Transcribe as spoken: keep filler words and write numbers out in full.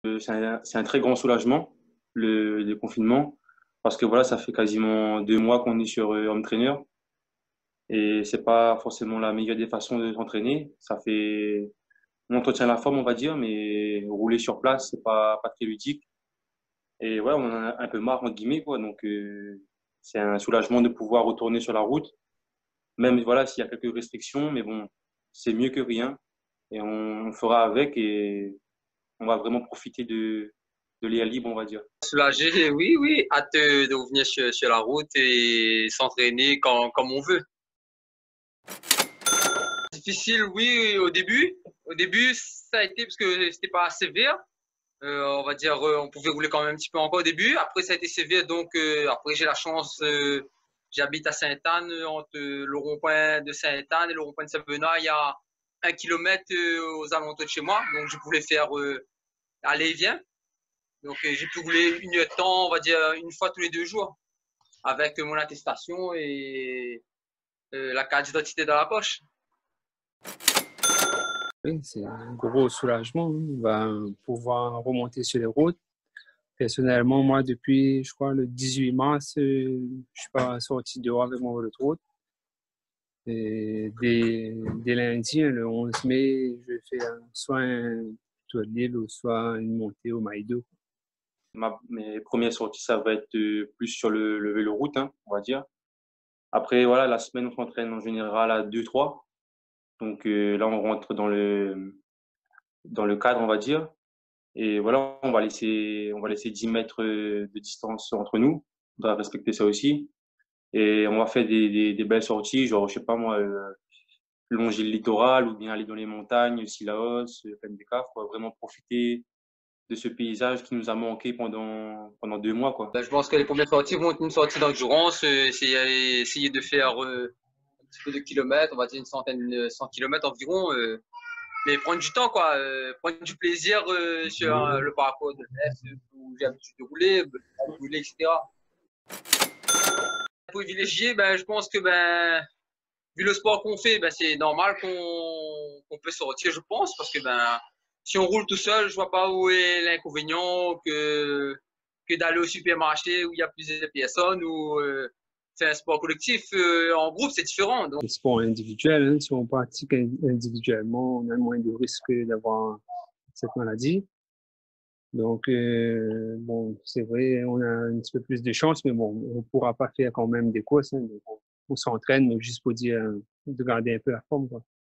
C'est un, c'est un très grand soulagement, le, le confinement, parce que voilà, ça fait quasiment deux mois qu'on est sur euh, home trainer et c'est pas forcément la meilleure des façons de s'entraîner. Ça fait, on entretient la forme, on va dire, mais rouler sur place, c'est pas, pas très ludique. Et ouais, on en a un peu marre, entre guillemets, quoi. Donc, euh, c'est un soulagement de pouvoir retourner sur la route, même voilà, s'il y a quelques restrictions, mais bon, c'est mieux que rien et on, on fera avec et on va vraiment profiter de, de l'air libre, on va dire. Soulagé, oui, oui, hâte de revenir sur, sur la route et s'entraîner quand, comme on veut. Difficile, oui, au début. Au début, ça a été parce que c'était pas sévère. Euh, on va dire, euh, on pouvait rouler quand même un petit peu encore au début. Après, ça a été sévère, donc euh, après, j'ai la chance, euh, j'habite à Sainte-Anne, entre le rond-point de Sainte-Anne et le rond-point de Saint-Benoît, il y a un kilomètre euh, aux alentours de chez moi, donc je pouvais faire euh, aller et vient. Donc, euh, j'ai pu rouler une heure de temps, on va dire, une fois tous les deux jours, avec euh, mon attestation et euh, la carte d'identité dans la poche. Oui, c'est un gros soulagement. Hein. On va pouvoir remonter sur les routes. Personnellement, moi, depuis, je crois, le dix-huit mars, euh, je suis pas sorti dehors avec mon vélo de route. Et dès, dès lundi, hein, le onze mai, je vais faire soit un tour de l'île ou soit une montée au Maïdo. Ma, mes premières sorties, ça va être euh, plus sur le, le vélo route, hein, on va dire. Après, voilà, la semaine, on s'entraîne en général à deux trois. Donc euh, là, on rentre dans le, dans le cadre, on va dire. Et voilà, on va laisser, on va laisser dix mètres euh, de distance entre nous. On doit respecter ça aussi. Et on va faire des, des, des belles sorties, genre, je sais pas moi, euh, longer le littoral ou bien aller dans les montagnes, Sillaos, euh, Plaine des Caves, quoi. Vraiment profiter de ce paysage qui nous a manqué pendant, pendant deux mois, quoi. Ben, je pense que les premières sorties vont être une sortie d'endurance, euh, essayer, essayer de faire euh, un petit peu de kilomètres, on va dire une centaine, euh, cent kilomètres environ. Euh, mais prendre du temps, quoi. Euh, prendre du plaisir euh, sur euh, le parcours de l'Est où j'ai l'habitude de rouler, de rouler, et cetera. Privilégié, ben, je pense que ben, vu le sport qu'on fait, ben, c'est normal qu'on qu'on peut sortir, je pense, parce que ben, si on roule tout seul, je vois pas où est l'inconvénient que, que d'aller au supermarché où il y a plusieurs personnes ou euh, faire un sport collectif. Euh, en groupe, c'est différent. Donc, Le sport individuel, hein, si on pratique individuellement, on a moins de risques d'avoir cette maladie. Donc, euh, bon, c'est vrai, on a un petit peu plus de chance, mais bon, on ne pourra pas faire quand même des courses. Hein, donc on, on s'entraîne, mais juste pour dire, euh, de garder un peu la forme, quoi.